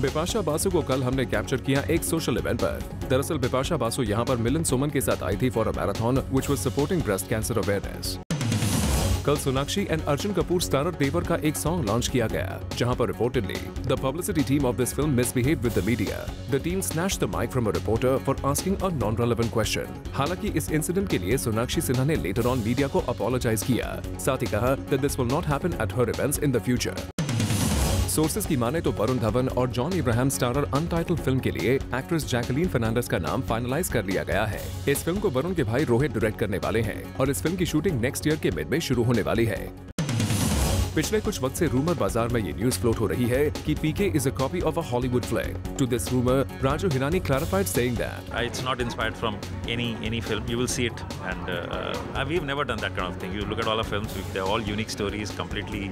बिपाशा बासु को कल हमने कैप्चर किया एक सोशल इवेंट पर। दरअसल बिपाशा बासु यहाँ पर मिलिंद सोमन के साथ आई थी for a marathon which was supporting breast cancer awareness. कल सोनाक्षी एंड अर्जुन कपूर स्टारर तेवर का एक सॉन्ग लॉन्च किया गया, जहां पर reportedly the publicity team of this film misbehaved with the media. The team snatched the mic from a reporter for asking a non relevant question. हालांकि इस incident के लिए सोनाक्षी सिन्हा ने लेटर ऑन मीडिया को अपोलोजाइज किया, साथ ही कहा that this will not happen at her events in the future. Sources की माने तो वरुण धवन और John Abraham starrer untitled film के लिए एक्ट्रेस जैकलीन फर्नांडिस का नाम फाइनलाइज कर लिया गया है। इस फिल्म को वरुण के भाई रोहित डायरेक्ट करने वाले हैं और इस फिल्म की शूटिंग नेक्स्ट ईयर के मिड में शुरू होने वाली है। पिछले कुछ वक्त से रूमर बाजार में ये न्यूज फ्लोट हो रही है कि PK is a copy of a Hollywood flick. To this rumour, Raju Hirani clarified saying that it's not inspired from any film. You will see it, and we've never done that kind of thing. You look at all our films; they're all unique stories, completely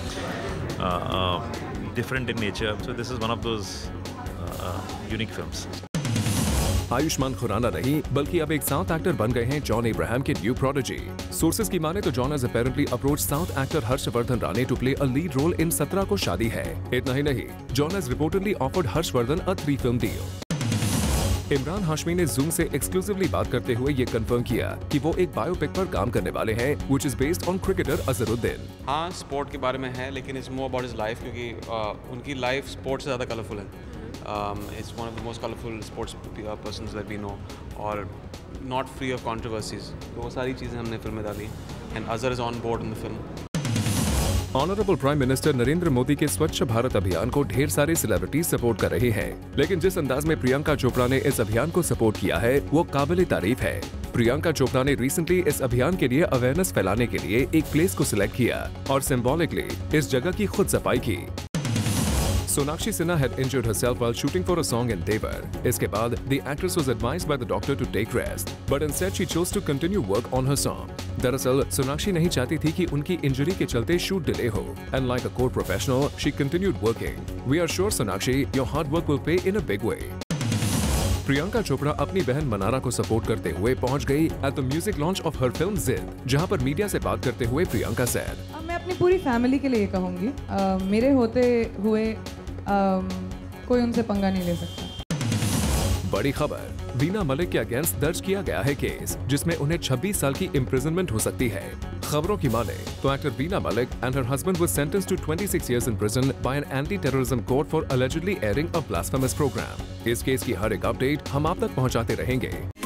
different in nature. So this is one of those unique films. Ayushmann Khurana नहीं बल्कि अब एक south actor बन गए हैं John Ibrahim के new prodigy. Sources की माने तो John has apparently approach South actor Harshvardhan Rane to play a lead role in 17 को शादी है। इतना ही नहीं, John has reportedly offered Harshvardhan a 3 film deal. Emraan Hashmi ने जूम से एक्सक्लूसिवली बात करते हुए ये कंफर्म किया कि वो एक बायोपिक पर काम करने वाले हैं which is based on cricketer Azharuddin. हाँ, स्पोर्ट के बारे में है, लेकिन it's more about his life, क्योंकि उनकी लाइफ स्पोर्ट से ज़्यादा कलरफुल है। It's one of the most colorful sports persons that we know, और not free of controversies. तो वो सारी चीज़ें हमने फिल्म में डाली, and Azhar is on board in the film. Honourable prime minister Narendra Modi के स्वच्छ भारत अभियान को ढेर सारे सेलिब्रिटीज सपोर्ट कर रहे हैं, लेकिन जिस अंदाज में प्रियंका चोपड़ा ने इस अभियान को सपोर्ट किया है वो काबिल तारीफ है। प्रियंका चोपड़ा ने रिसेंटली इस अभियान के लिए अवेयरनेस फैलाने के लिए एक प्लेस को सिलेक्ट किया और सिंबॉलिकली इस जगह की खुद सफाई की। Sonakshi Sinha had injured herself while shooting for a song in Tevar. इसके बाद the actress was advised by the doctor to take rest, but instead she chose to continue work on her song. दरअसल सोनाक्षी नहीं चाहती थी कि उनकी injury के चलते शूट डिले हो, and like a core professional, she continued working. We are sure, Sonakshi, your hard work will pay in a big way. Priyanka Chopra अपनी बहन मनारा को सपोर्ट करते हुए पहुंच गई at the music launch of her film Zid, जहां पर मीडिया से बात करते हुए प्रियंका said, मैं अपनी पूरी फैमिली के लिए कहूँगी, मेरे होते हुए कोई उनसे पंगा नहीं ले सकता। बड़ी खबर, वीना मलिक के अगेंस्ट दर्ज किया गया है केस जिसमें उन्हें 26 साल की इम्प्रिजनमेंट हो सकती है। खबरों की माने तो actor Veena Malik and her husband was sentenced to 26 years in prison by an anti-terrorism court for allegedly airing a blasphemous program। इस केस की हर एक अपडेट हम आप तक पहुंचाते रहेंगे।